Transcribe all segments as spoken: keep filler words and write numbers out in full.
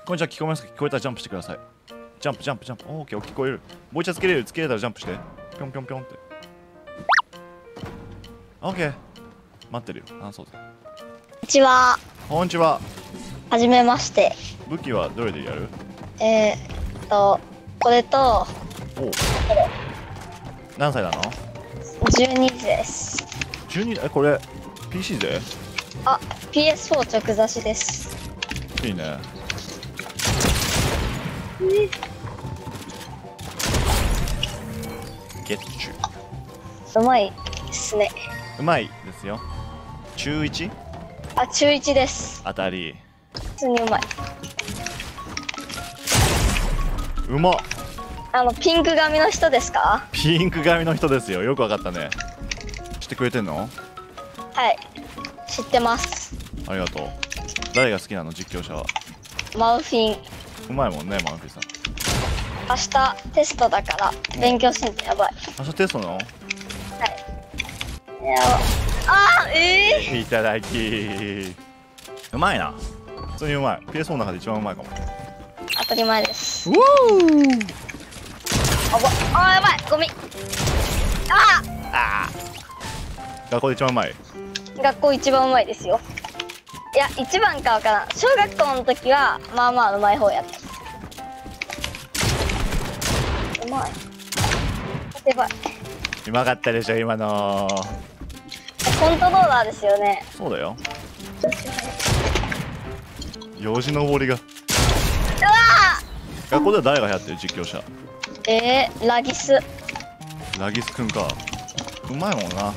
これじゃあ聞こえますか？聞こえたらジャンプしてください。ジャンプジャンプジャンプ。オーケー、聞こえる。もう一度つけれる。つけれたらジャンプして。ぴょんぴょんぴょんって。オーケー。待ってるよ。あ、そうだ。 こんにちは。 こんにちは。 はじめまして。 武器はどれでやる？ えー、っと、これと、 おう。何歳なの？ じゅうにです。 じゅうに？え、これ ピーシー で？ あ、ピーエスフォー 直差しです。 いいね。ゲッチュ。 うまいですね。 うまいですよ。中 いち？ あ、中いちです。 当たり。 普通にうまい。 うまっ。 あの、ピンク髪の人ですか？ ピンク髪の人ですよ。よくわかったね。知ってくれてんの？ はい。知ってます。 ありがとう。誰が好きなの？実況者は。 マウフィン。 うまいもんね、マンフィさん。 明日テストだから勉強しんとやばい。 明日テストなの？ はい。いやあー、えいただき。うまいな。普通にうまい。ピーエスフォー の中で一番うまいかも。 ー、当たり前です。 うおー。 あば、あー、やばい、ゴミ。あああ。学校で一番うまい。 ー、学校一番うまいですよ。いや、一番かわからん。小学校の時はまあまあうまい方やった。うまい。やばい。 うまかったでしょ今の。 コントローラーですよね。 そうだよ。よじ登りが。 うわ学校では誰がやってる実況者？ ー、えー、ラギス。 ラギスくんか。うまいもんな。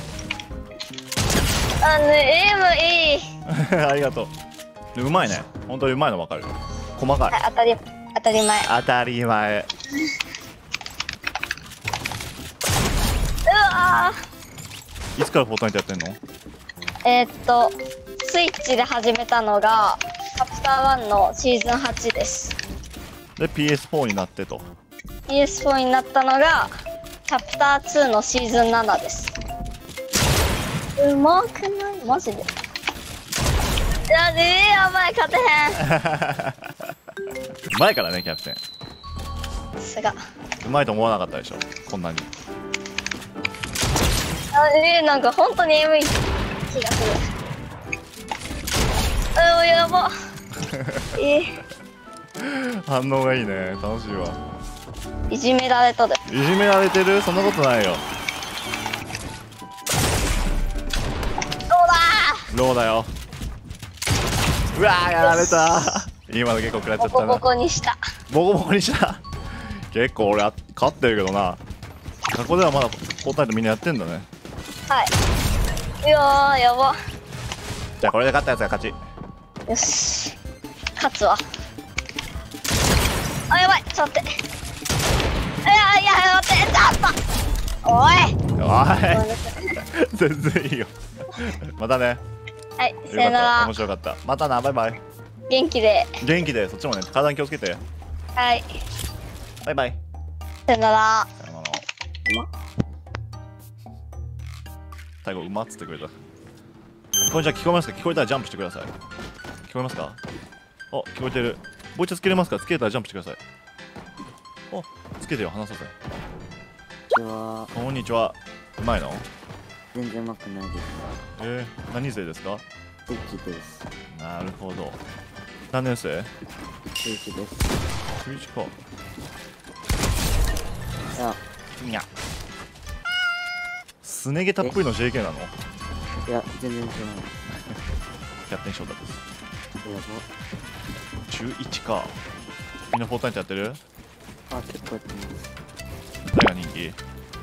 あの、エイムいい。 ありがとう。うまいね。本当にうまいの分かる。細かい。 はい、当たり、当たり前。 当たり前。 うわいつからフォートナイトやってんの？ ー。えー、っと、スイッチで始めたのが、チャプターワンのシーズンはちです。 で ピーエスフォー になってと。 ピーエスフォー になったのが、チャプターツーのシーズンななです。うまくない？マジで。いや、えー、やばい、勝てへうまいからねキャプテン。 ん。すが。 うまいと思わなかったでしょこんなに。 あ、えー、なんか本当にエムい気がする。あ、やば。えー、 反応がいいね。楽しいわ。 いじめられとる。 いじめられてる？そんなことないよ。 どうだローだよ。うわーやられた。今の結構食らっちゃー。ボコボったな。 コにした。 ボコボコにした。結構俺あ勝ってるけどな。学校ではまだフォートナイトみんなやってんだね。 はい。いやー、やば。 じゃあこれで勝ったやつが勝ち。 よし。勝つわ。あ、やばい。ちょっと待って。いやいや、待って。ちょっと。おい。 おい。全然いいよ。またね。 はい、 よさよなかった。面ら。 白かった。またな。バイバイ。 元気で。 元気でそっちもね。体に気をつけて。 はい。 バイバイ。 さよなら。 さよなら。最後うまっつってくれた。これじゃあ聞こえますか？聞こえたらジャンプしてください。聞こえますか？あ、聞こえてる。もう一度つけれますか？つけれたらジャンプしてください。あ、つけてよ、話させ。 こんにちは。 こんにちは。うまいの？ 全然うまくないです。 えー、何生ですか？ スイッチです。 なるほど。何年生？ スイッチです。 スイッチか。 いや、 にゃ。すね毛たっぷりの ジェーケー なの？ いや、全然違う。 キャプテン翔太です。 や中いちか。みんなフォートナイトやってる？ ば。あ、結構やってます。 誰が人気？ い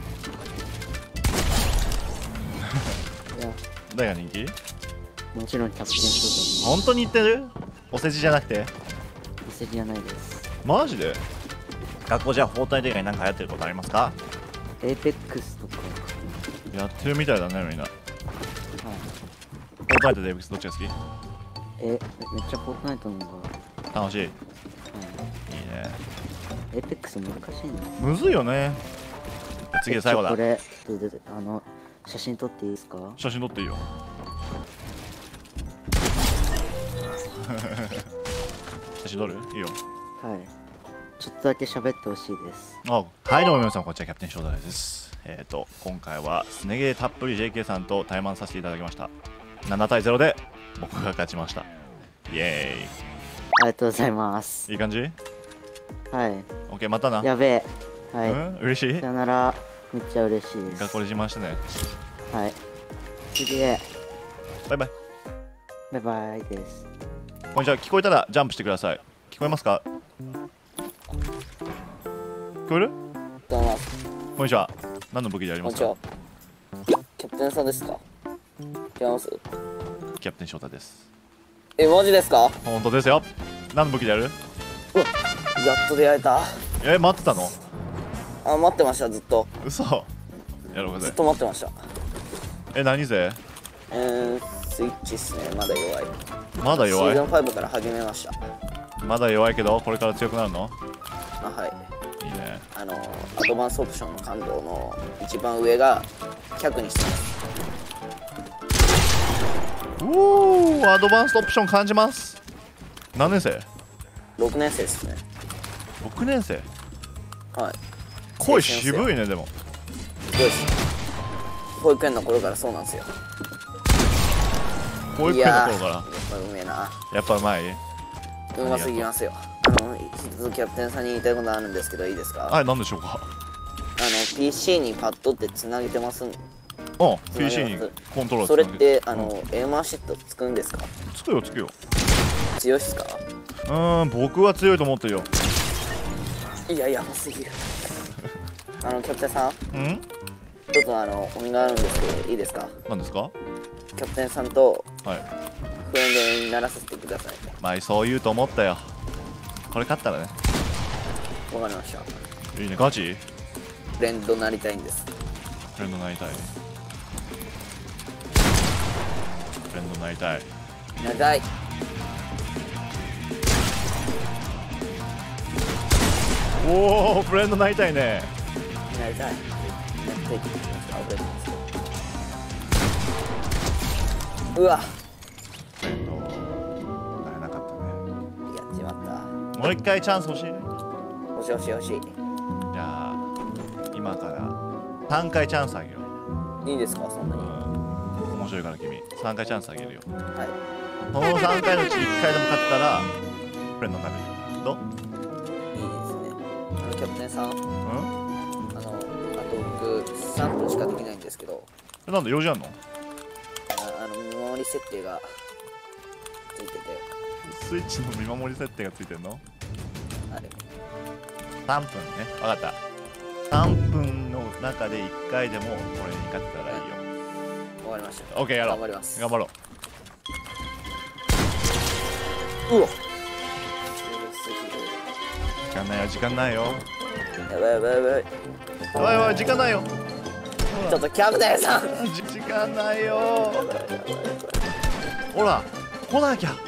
や、 誰が人気？ もちろんキャプテンショー本当に言ってる？お世辞じゃなくて？ トお世辞じゃないです。 マジで？学校じゃあフォートナイト以外に何か流行ってることありますか？ エーペックスとか。 やってるみたいだねみんな。 はい。 フォートナイトとエイペックスどっちが好き？ え、めっちゃフォートナイトの方が。 楽しい。いいはい。 ね。 エーペックス難しいね。 むずいよね。次で最後だこ。れ、ででであの、写真撮っていいですか？ 写真撮っていいよ。じ写真撮るいいよ。 はいちょっとだけ喋ってほしいです。 あはいどうも皆さんこんにちは、キャプテン翔太です。えっ、ー、と今回はスネゲーたっぷり ジェーケー さんと対マンさせていただきました。ななたいゼロで僕が勝ちました。イエーイ。 ありがとうございます。 いい感じ？ はい。 オッケー、またな。 やべえ。はい。 うん、嬉しい？ さよなら。めっちゃ嬉しいです。 学校で自慢してね。 はい。すげえ。 バイバイ。 バイバイです。 こんにちは。聞こえたらジャンプしてください。聞こえますか？聞こえる？ どうも。 こんにちは。何の武器でやりますか？ こんにちは。キャプテンさんですか？違います？ キャプテン翔太です。 え、マジですか？ 本当ですよ。何の武器でやる？ うわ、やっと出会えた。 え、待ってたの？ あ、待ってました、ずっと。 嘘。やろうぜずっ。と待ってました。 え、何ぜ？ えー、スイッチっすね、まだ弱い。 まだ弱い？ シーズンファイブから始めました。 まだ弱いけど、これから強くなるの？ あ、はい。 いいね。 あの、アドバンスオプションの感度の一番上がひゃくにしてます。 おー、アドバンストオプション感じます。何年生？ ろくねん生ですね。 ろくねん生。 はい。 声渋いね、でも。 すごいです。保育園の頃からそうなんですよ。 保育園の頃から。 やっぱうめえな。 やっぱうまい？ うますぎますよ。あの、一つキャプテンさんに言いたいことあるんですけど、いいですか？ はい、何でしょうか？ あの ピーシー にパッドってつなげてますん。 うん、ピーシー にコントローラーそれっつなげてあの、エーマーシットつくんですか？ つくよつくよ。 強いっすか？ うーん、僕は強いと思ってるよ。 いや、やばすぎる。あのキャプテンさん、 うんちょっとあのお願いがあるんですけどいいですか？ 何ですか？ キャプテンさんとはい。 フレンドにならせてください。 まあそう言うと思ったよ。これ勝ったらね。 わかりました。 いいね、ガチ？ フレンドなりたいんです。 フレンドなりたい。フレンドなりたい。 なりたい。 おお、フレンドなりたいね。 なりたい。なりたいって言ってますか？俺ですけど。うわ、 フレンドなれなかったね。 やっちまった。 もう一回チャンス欲しいね。 欲しい欲しい欲しい。 じゃあ今からさんかいチャンスあげよう。 いいですか？そんなうに。 ん、面白いから君さんかいチャンスあげるよ。 はそのさんかいのうちいっかいでも勝ったらフレンドになる。どう？ い。いいですね。あのキャプテンさん、あのうん？ あと僕さんぷんしかできないんですけど、 え、なんで用事あんの？ ああの見守り設定がついてて、 スイッチの見守り設定がついてるの？ あれさんぷんね。分かった。さんぷんの中でいっかいでもこれに勝ってたらいいよ。 わかりました。 オッケー、やろう。 頑張ります。 頑張ろう。 うわ。 時間ないよ、時間ないよ。 やばいやばいやばい。 やばいやばい、時間ないよ。 ちょっとキャプテンさん。 じ時間ないよ。ほら、来なきゃ。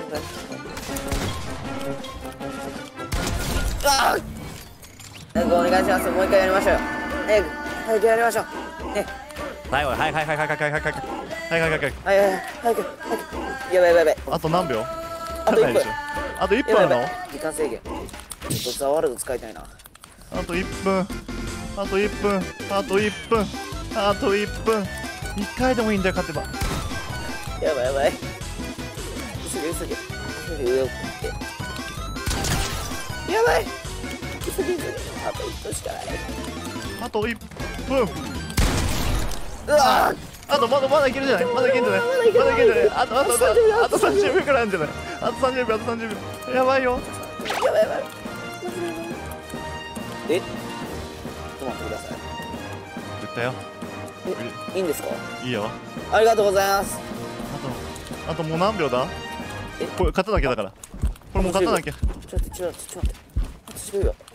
ああ。早くお願いします。もう一回やりましょうよ。早く早くやりましょう。ね。 はいはいはいはいはいはいはいはいはいはいはいはいはい。 はいはいはい早く早く。やばいやばいやばい。 あと何秒？ あといっぷん。 あといっぷんあるの？ やばいやばい。時間制限。ちょっとザワールド使いたいな。 あといっぷん。あといっぷん。あといっぷん。あといっぷん。いっかいでもいいんだよ、勝てば。 やばいやばい。急げ急げ。急げ上を食って。やばい。急げ急げ。あといっぷんしかない。 あといっぷん。 うわあとまだまだいけるじゃない？まだいけるんじゃない？まだいけるんじゃない？あとあとあとあとさんじゅうびょうくらいあるんじゃない？あとさんじゅうびょう、あとさんじゅうびょう。やばいよ。 ーやばいやばい。え、ちょっと待ってください。 言ったよ。 え、いいんですか？ いいよ。 ありがとうございます。 あとあともう何秒だ？ え、 これ勝たなきゃだから。これもう勝たなきゃ。 ちょっと待ってちょっと待ってちょっと待って。あとじゅうびょう。